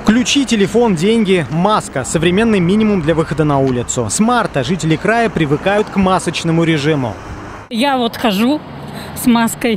Ключи, телефон, деньги, маска – современный минимум для выхода на улицу. С марта жители края привыкают к масочному режиму. Я вот хожу с маской.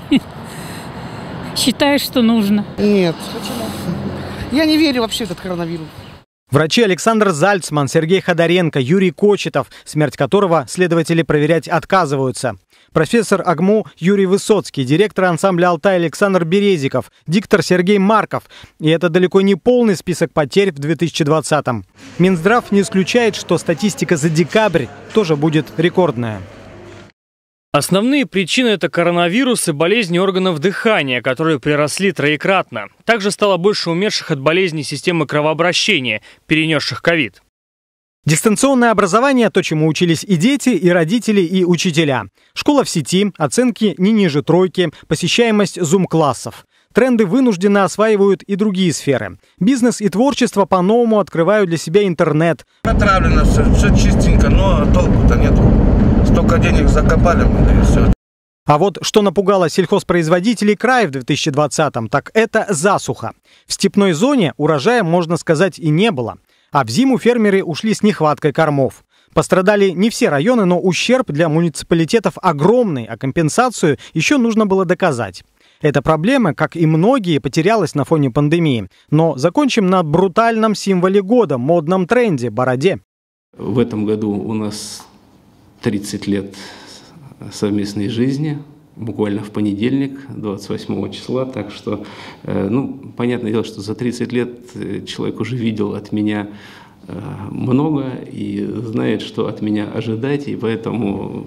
Считаю, что нужно. Нет. Почему? Я не верю вообще в этот коронавирус. Врачи Александр Зальцман, Сергей Ходоренко, Юрий Кочетов, смерть которого следователи проверять отказываются. Профессор АГМУ Юрий Высоцкий, директор ансамбля «Алтай» Александр Березиков, диктор Сергей Марков. И это далеко не полный список потерь в 2020-м. Минздрав не исключает, что статистика за декабрь тоже будет рекордная. Основные причины – это коронавирус и болезни органов дыхания, которые приросли троекратно. Также стало больше умерших от болезней системы кровообращения, перенесших ковид. Дистанционное образование – то, чему учились и дети, и родители, и учителя. Школа в сети, оценки не ниже тройки, посещаемость зум-классов. Тренды вынужденно осваивают и другие сферы. Бизнес и творчество по-новому открывают для себя интернет. Отравлено все чистенько, но толку-то нету. Столько денег закопали, и все. А вот что напугало сельхозпроизводителей края в 2020-м, так это засуха. В степной зоне урожая, можно сказать, и не было. А в зиму фермеры ушли с нехваткой кормов. Пострадали не все районы, но ущерб для муниципалитетов огромный, а компенсацию еще нужно было доказать. Эта проблема, как и многие, потерялась на фоне пандемии. Но закончим на брутальном символе года, модном тренде – бороде. В этом году у нас 30 лет совместной жизни, буквально в понедельник, 28 числа. Так что, понятное дело, что за 30 лет человек уже видел от меня много и знает, что от меня ожидать. И поэтому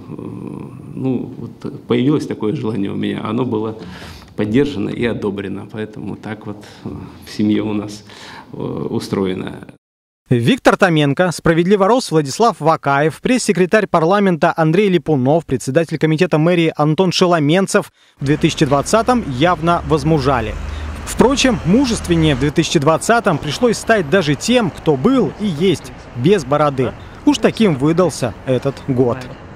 появилось такое желание у меня. Оно было поддержано и одобрено. Поэтому так вот в семье у нас устроено. Виктор Томенко, справедливорос Владислав Вакаев, пресс-секретарь парламента Андрей Липунов, председатель комитета мэрии Антон Шеломенцев в 2020-м явно возмужали. Впрочем, мужественнее в 2020-м пришлось стать даже тем, кто был и есть без бороды. Уж таким выдался этот год.